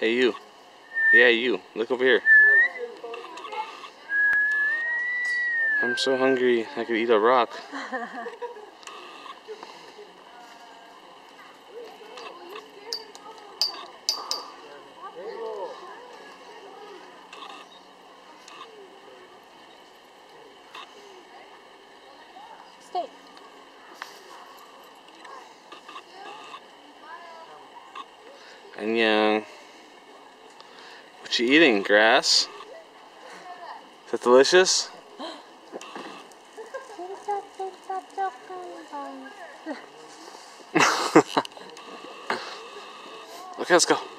Hey, you. Yeah, you. Look over here. I'm so hungry, I could eat a rock. Stay. Annyeong. What you eating? Grass? Is that delicious? Okay, let's go.